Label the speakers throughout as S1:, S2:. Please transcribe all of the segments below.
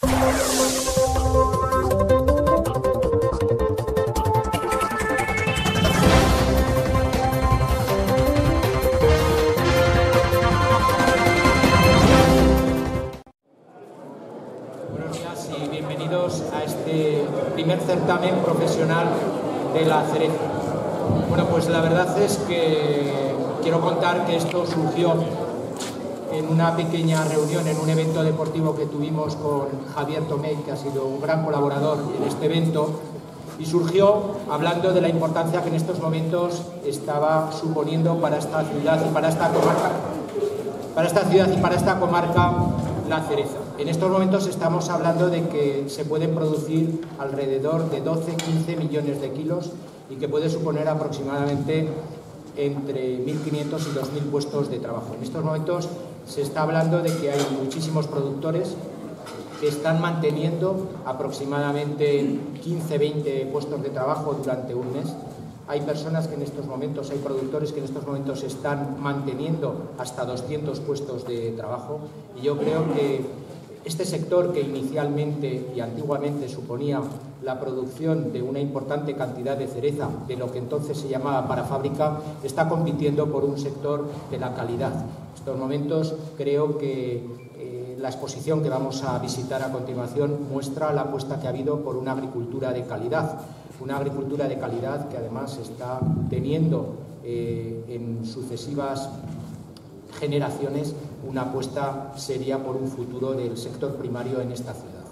S1: A este primer certamen profesional de la cereza. Bueno, pues la verdad es que quiero contar que esto surgió en una pequeña reunión, en un evento deportivo que tuvimos con Javier Tomei, que ha sido un gran colaborador en este evento, y surgió hablando de la importancia que en estos momentos estaba suponiendo para esta ciudad y para esta comarca, la cereza. En estos momentos estamos hablando de que se pueden producir alrededor de 12-15 millones de kilos y que puede suponer aproximadamente entre 1.500 y 2.000 puestos de trabajo. En estos momentos se está hablando de que hay muchísimos productores que están manteniendo aproximadamente 15-20 puestos de trabajo durante un mes. Hay personas que en estos momentos, hay productores que en estos momentos están manteniendo hasta 200 puestos de trabajo, y yo creo que este sector, que inicialmente y antiguamente suponía la producción de una importante cantidad de cereza, de lo que entonces se llamaba parafábrica, está compitiendo por un sector de la calidad. En estos momentos creo que la exposición que vamos a visitar a continuación muestra la apuesta que ha habido por una agricultura de calidad. Una agricultura de calidad que además está teniendo en sucesivas generaciones una apuesta seria por un futuro del sector primario en esta ciudad.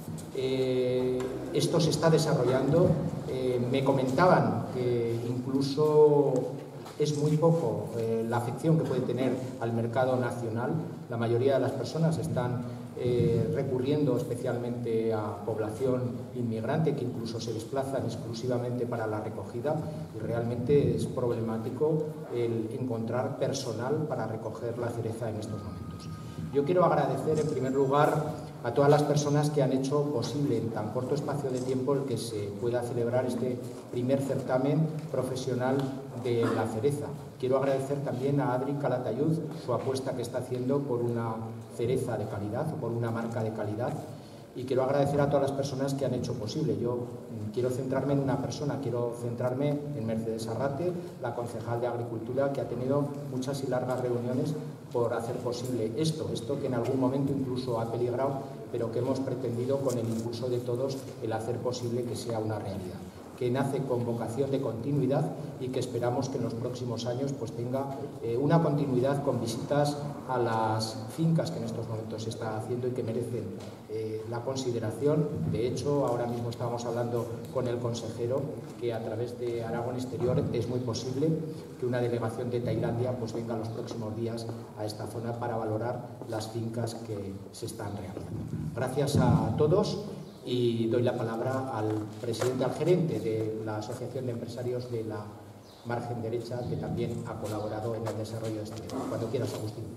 S1: Esto se está desarrollando. Me comentaban que incluso es muy poco la afección que puede tener al mercado nacional. La mayoría de las personas están recurriendo especialmente a población inmigrante, que incluso se desplazan exclusivamente para la recogida, y realmente es problemático el encontrar personal para recoger la cereza en estos momentos. Yo quiero agradecer en primer lugar a todas las personas que han hecho posible en tan corto espacio de tiempo el que se pueda celebrar este primer certamen profesional de la cereza. Quiero agradecer también a Adri Calatayud su apuesta que está haciendo por una cereza de calidad, o por una marca de calidad, y quiero agradecer a todas las personas que han hecho posible. Yo quiero centrarme en una persona, quiero centrarme en Mercedes Arrate, la concejal de Agricultura, que ha tenido muchas y largas reuniones por hacer posible esto que en algún momento incluso ha peligrado, pero que hemos pretendido con el impulso de todos el hacer posible que sea una realidad, que nace con vocación de continuidad y que esperamos que en los próximos años pues tenga una continuidad con visitas a las fincas que en estos momentos se está haciendo y que merecen la consideración. De hecho, ahora mismo estábamos hablando con el consejero que a través de Aragón Exterior es muy posible que una delegación de Tailandia pues venga los próximos días a esta zona para valorar las fincas que se están realizando. Gracias a todos. Y doy la palabra al presidente, al gerente de la Asociación de Empresarios de la Margen Derecha, que también ha colaborado en el desarrollo de este tema. Cuando quieras, Agustín.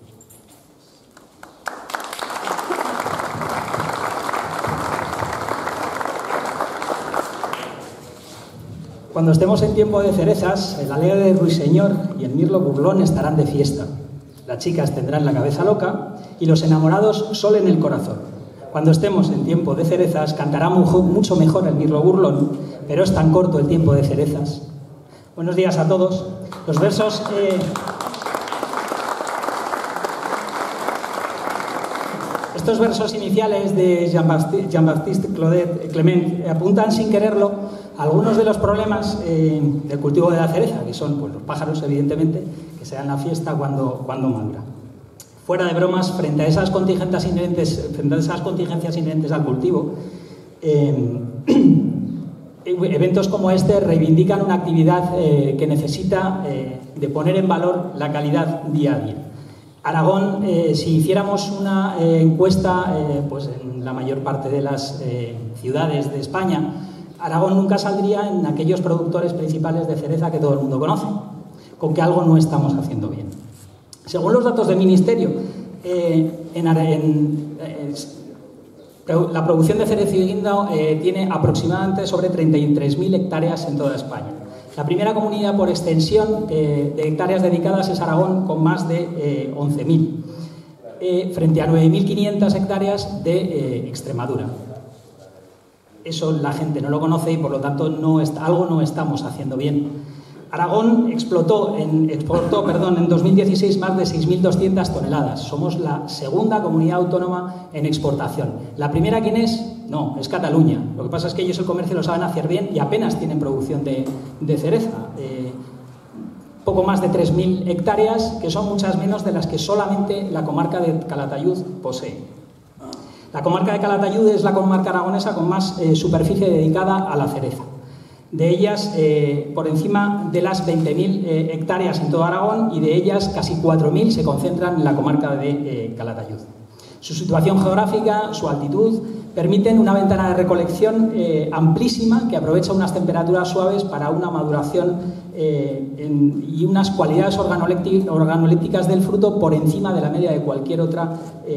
S2: Cuando estemos en tiempo de cerezas, el alegre de Ruiseñor y el mirlo burlón estarán de fiesta. Las chicas tendrán la cabeza loca y los enamorados sol en el corazón. Cuando estemos en tiempo de cerezas, cantará mucho mejor el mirlo burlón, pero es tan corto el tiempo de cerezas. Buenos días a todos. Los versos... Estos versos iniciales de Jean-Baptiste Clement apuntan sin quererlo a algunos de los problemas del cultivo de la cereza, que son pues, los pájaros, evidentemente, que se dan la fiesta cuando madura. Fuera de bromas, frente a esas contingencias inherentes al cultivo, eventos como este reivindican una actividad que necesita de poner en valor la calidad día a día. Aragón, si hiciéramos una encuesta pues en la mayor parte de las ciudades de España, Aragón nunca saldría en aquellos productores principales de cereza que todo el mundo conoce, con que algo no estamos haciendo bien. Según los datos del Ministerio, la producción de cereza y guinda tiene aproximadamente sobre 33.000 hectáreas en toda España. La primera comunidad por extensión de hectáreas dedicadas es Aragón, con más de 11.000. frente a 9.500 hectáreas de Extremadura. Eso la gente no lo conoce y por lo tanto algo no estamos haciendo bien. Aragón exportó en 2016 más de 6.200 toneladas. Somos la segunda comunidad autónoma en exportación. ¿La primera quién es? No, es Cataluña. Lo que pasa es que ellos el comercio lo saben hacer bien y apenas tienen producción de cereza. Poco más de 3.000 hectáreas, que son muchas menos de las que solamente la comarca de Calatayud posee. La comarca de Calatayud es la comarca aragonesa con más superficie dedicada a la cereza. De ellas, por encima de las 20.000 hectáreas en todo Aragón, y de ellas casi 4.000 se concentran en la comarca de Calatayud. Su situación geográfica, su altitud, permiten una ventana de recolección amplísima que aprovecha unas temperaturas suaves para una maduración y unas cualidades organolépticas del fruto por encima de la media de cualquier otra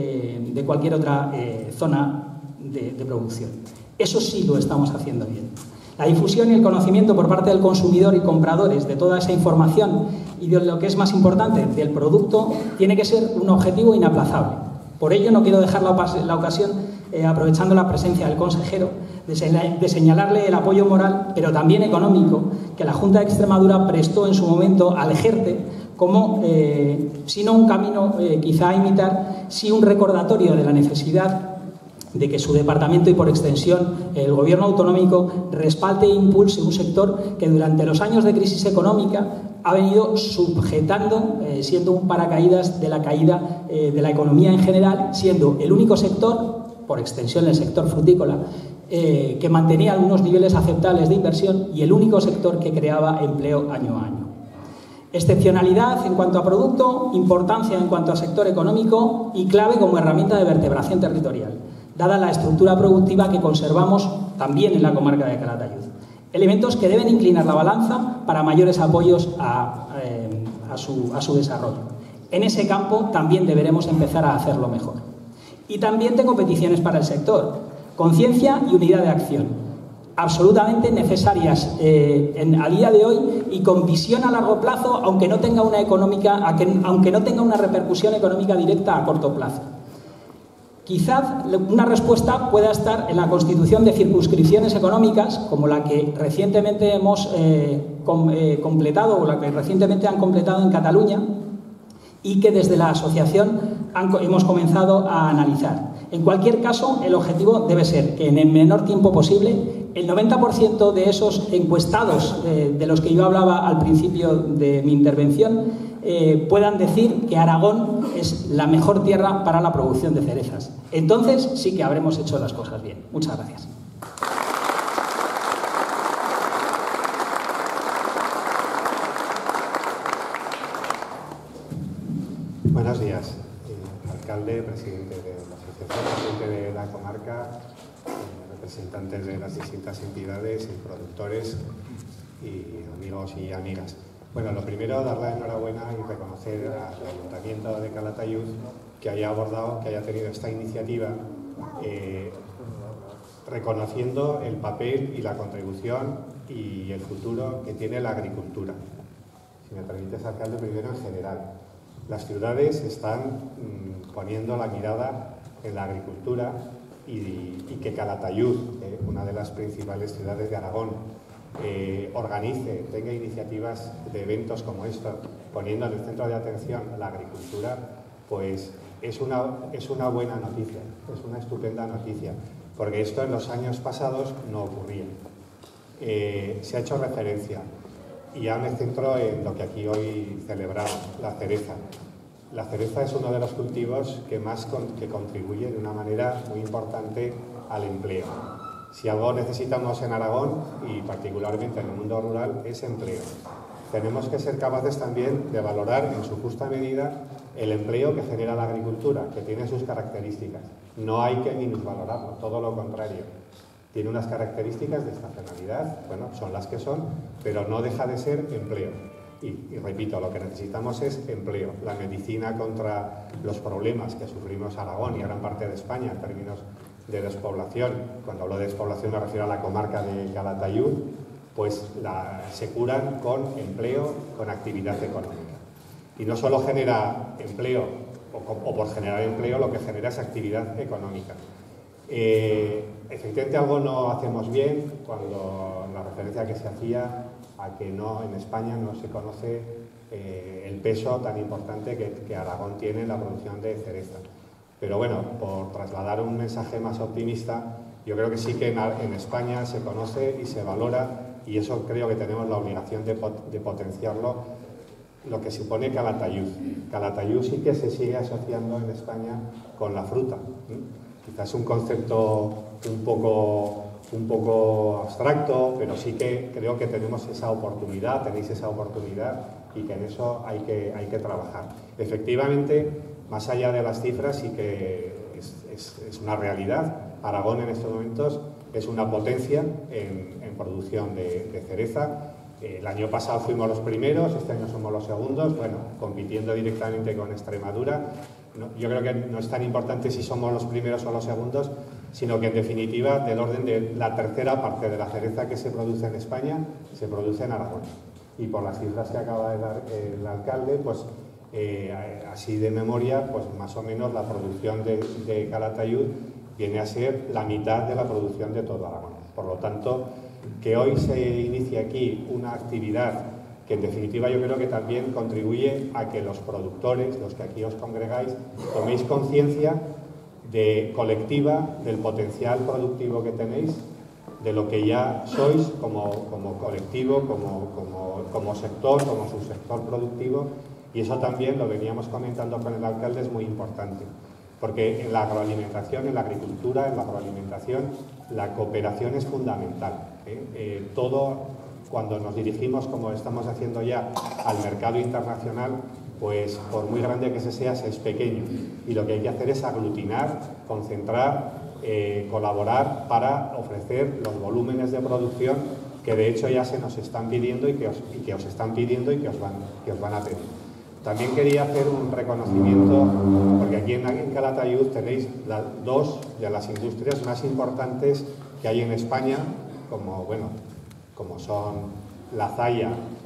S2: zona de producción. Eso sí lo estamos haciendo bien. La difusión y el conocimiento por parte del consumidor y compradores de toda esa información y de lo que es más importante, del producto, tiene que ser un objetivo inaplazable. Por ello, no quiero dejar la ocasión, aprovechando la presencia del consejero, de señalarle el apoyo moral, pero también económico, que la Junta de Extremadura prestó en su momento al Gerte como, si no un camino quizá a imitar, sí un recordatorio de la necesidad de que su departamento y por extensión el gobierno autonómico respalde e impulse un sector que durante los años de crisis económica ha venido sujetando, siendo un paracaídas de la caída de la economía en general, siendo el único sector, por extensión el sector frutícola, que mantenía algunos niveles aceptables de inversión y el único sector que creaba empleo año a año. Excepcionalidad en cuanto a producto, importancia en cuanto a sector económico y clave como herramienta de vertebración territorial, dada la estructura productiva que conservamos también en la comarca de Calatayud. Elementos que deben inclinar la balanza para mayores apoyos a su desarrollo. En ese campo también deberemos empezar a hacerlo mejor. Y también tengo peticiones para el sector. Conciencia y unidad de acción, absolutamente necesarias a día de hoy y con visión a largo plazo, aunque no tenga una repercusión económica directa a corto plazo. Quizás una respuesta pueda estar en la constitución de circunscripciones económicas, como la que recientemente hemos completado o la que recientemente han completado en Cataluña y que desde la asociación hemos comenzado a analizar. En cualquier caso, el objetivo debe ser que en el menor tiempo posible el 90% de esos encuestados de los que yo hablaba al principio de mi intervención puedan decir que Aragón es la mejor tierra para la producción de cerezas. Entonces sí que habremos hecho las cosas bien. Muchas gracias.
S3: Buenos días, alcalde, presidente de la asociación, presidente de la comarca, representantes de las distintas entidades y productores y amigos y amigas. Bueno, lo primero, dar la enhorabuena y reconocer al Ayuntamiento de Calatayud que haya tenido esta iniciativa reconociendo el papel y la contribución y el futuro que tiene la agricultura. Si me permites, alcalde, primero en general. Las ciudades están poniendo la mirada en la agricultura y que Calatayud, una de las principales ciudades de Aragón, tenga iniciativas de eventos como estos, poniendo en el centro de atención la agricultura, pues es una buena noticia, es una estupenda noticia, porque esto en los años pasados no ocurría. Se ha hecho referencia, y ya me centro en lo que aquí hoy celebramos, la cereza. La cereza es uno de los cultivos que contribuye de una manera muy importante al empleo. Si algo necesitamos en Aragón, y particularmente en el mundo rural, es empleo. Tenemos que ser capaces también de valorar en su justa medida el empleo que genera la agricultura, que tiene sus características. No hay que minusvalorarlo, todo lo contrario. Tiene unas características de estacionalidad, bueno, son las que son, pero no deja de ser empleo. Y repito, lo que necesitamos es empleo. La medicina contra los problemas que sufrimos Aragón y gran parte de España en términos de despoblación, cuando hablo de despoblación me refiero a la comarca de Calatayud, pues se curan con empleo, con actividad económica. Y no solo genera empleo o por generar empleo, lo que genera es actividad económica. Efectivamente algo no hacemos bien cuando la referencia que se hacía a que no, en España no se conoce el peso tan importante que Aragón tiene en la producción de cereza. Pero bueno, por trasladar un mensaje más optimista, yo creo que sí que en España se conoce y se valora, y eso creo que tenemos la obligación de potenciarlo, lo que supone Calatayud. Calatayud sí que se sigue asociando en España con la fruta. Quizás es un concepto un poco abstracto, pero sí que creo que tenemos esa oportunidad, tenéis esa oportunidad, y que en eso hay que trabajar. Efectivamente, más allá de las cifras, sí que es una realidad. Aragón en estos momentos es una potencia en producción de cereza. El año pasado fuimos los primeros, este año somos los segundos, bueno, compitiendo directamente con Extremadura. Yo creo que no es tan importante si somos los primeros o los segundos, sino que en definitiva, del orden de la tercera parte de la cereza que se produce en España, se produce en Aragón. Y por las cifras que acaba de dar el alcalde, pues así de memoria, pues más o menos la producción de Calatayud viene a ser la mitad de la producción de todo Aragón. Por lo tanto, que hoy se inicie aquí una actividad que en definitiva yo creo que también contribuye a que los productores, los que aquí os congregáis, toméis conciencia colectiva del potencial productivo que tenéis, de lo que ya sois como colectivo, como sector, como subsector productivo, y eso también lo veníamos comentando con el alcalde, es muy importante. Porque en la agroalimentación, en la agricultura, en la agroalimentación, la cooperación es fundamental. Todo, cuando nos dirigimos, como estamos haciendo ya, al mercado internacional, pues por muy grande que se sea, es pequeño. Y lo que hay que hacer es aglutinar, concentrar, colaborar para ofrecer los volúmenes de producción que de hecho ya se nos están pidiendo y que os están pidiendo y que os van a pedir. También quería hacer un reconocimiento, porque aquí en Calatayud tenéis dos de las industrias más importantes que hay en España, como son La Zaya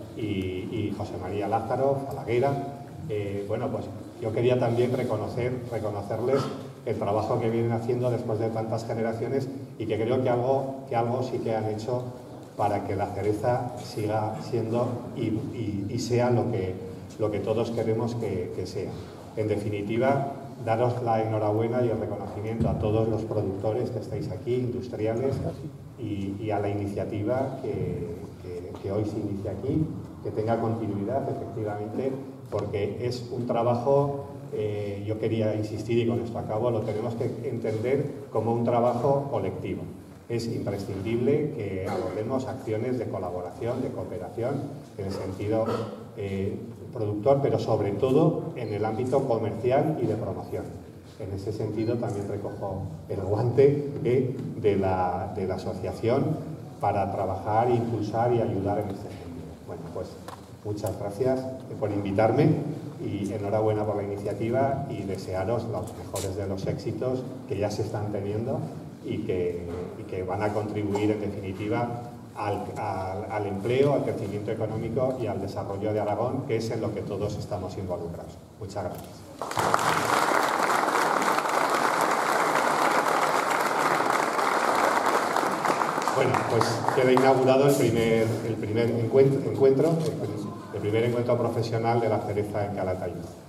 S3: y José María Lázaro, Falaguera. Bueno, pues yo quería también reconocerles el trabajo que vienen haciendo después de tantas generaciones, y que creo que algo sí que han hecho para que la cereza siga siendo y sea lo que todos queremos que sea. En definitiva, daros la enhorabuena y el reconocimiento a todos los productores que estáis aquí, industriales, y a la iniciativa que hoy se inicia aquí, que tenga continuidad, efectivamente, porque es un trabajo, yo quería insistir, y con esto acabo, lo tenemos que entender como un trabajo colectivo. Es imprescindible que abordemos acciones de colaboración, de cooperación, en el sentido productor, pero sobre todo en el ámbito comercial y de promoción. En ese sentido también recojo el guante de la asociación para trabajar, impulsar y ayudar en este sentido. Bueno, pues muchas gracias por invitarme y enhorabuena por la iniciativa, y desearos los mejores de los éxitos que ya se están teniendo y que van a contribuir en definitiva al empleo, al crecimiento económico y al desarrollo de Aragón, que es en lo que todos estamos involucrados. Muchas gracias. Bueno, pues queda inaugurado el primer encuentro profesional de la cereza en Calatayud.